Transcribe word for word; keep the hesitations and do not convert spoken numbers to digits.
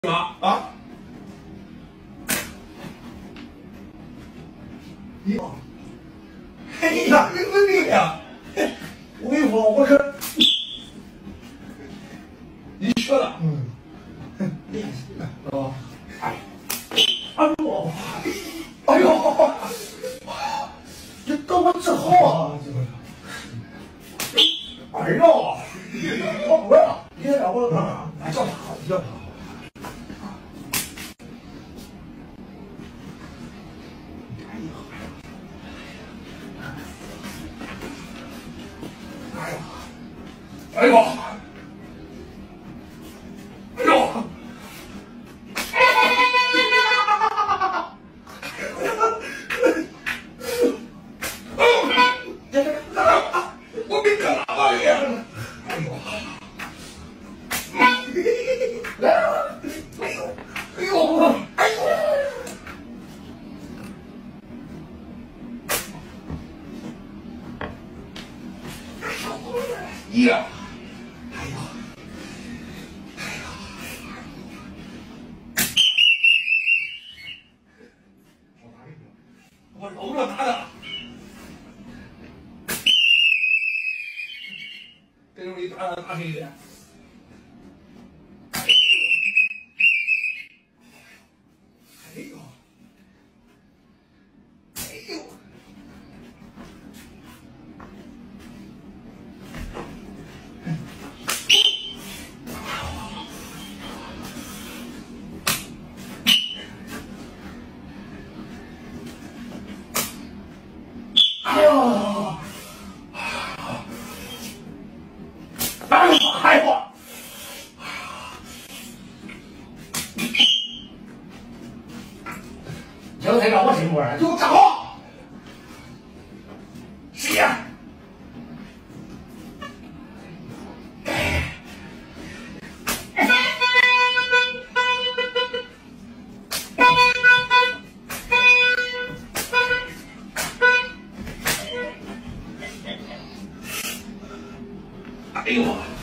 吗？啊？你，哎呀，你你呀！我跟你说，我可你学了，嗯，练习了，知道吧？哎，哎呦，哎呦，你等我治好啊！哎呦，我不要，你让我哎叫他，叫他。 哎呦！哎呦！我给干嘛呀？哎呦！来！哎呦！哎呦！哎呦！呀！ 我揉着打的，这种一打打黑的。哎呦！哎呦！哎呦！哎呦！哎呦！刚才让我什么玩意儿？给我站好！谁呀？哎呦！